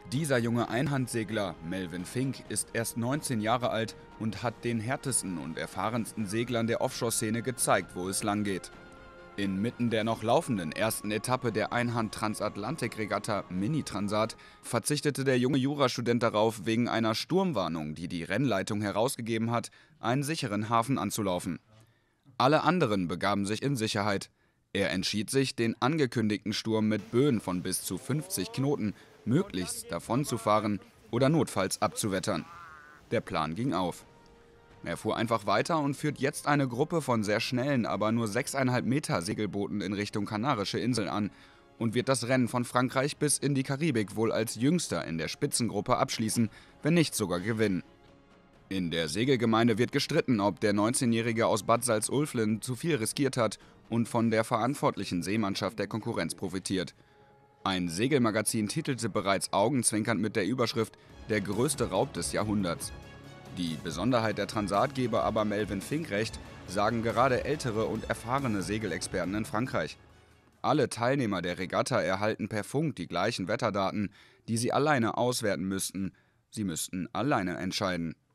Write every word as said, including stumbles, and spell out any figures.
Dieser junge Einhandsegler, Melvin Fink, ist erst neunzehn Jahre alt und hat den härtesten und erfahrensten Seglern der Offshore-Szene gezeigt, wo es langgeht. Inmitten der noch laufenden ersten Etappe der Einhand-Transatlantik-Regatta Mini Transat verzichtete der junge Jurastudent darauf, wegen einer Sturmwarnung, die die Rennleitung herausgegeben hat, einen sicheren Hafen anzulaufen. Alle anderen begaben sich in Sicherheit. Er entschied sich, den angekündigten Sturm mit Böen von bis zu fünfzig Knoten möglichst davonzufahren oder notfalls abzuwettern. Der Plan ging auf. Er fuhr einfach weiter und führt jetzt eine Gruppe von sehr schnellen, aber nur sechs Komma fünf Meter Segelbooten in Richtung Kanarische Inseln an und wird das Rennen von Frankreich bis in die Karibik wohl als jüngster in der Spitzengruppe abschließen, wenn nicht sogar gewinnen. In der Segelgemeinde wird gestritten, ob der neunzehnjährige aus Bad Salzuflen zu viel riskiert hat und von der verantwortlichen Seemannschaft der Konkurrenz profitiert. Ein Segelmagazin titelte bereits augenzwinkernd mit der Überschrift »Der größte Raub des Jahrhunderts«. Die Besonderheit der Transat gebe aber Melvin Fink recht, sagen gerade ältere und erfahrene Segelexperten in Frankreich. Alle Teilnehmer der Regatta erhalten per Funk die gleichen Wetterdaten, die sie alleine auswerten müssten. Sie müssten alleine entscheiden.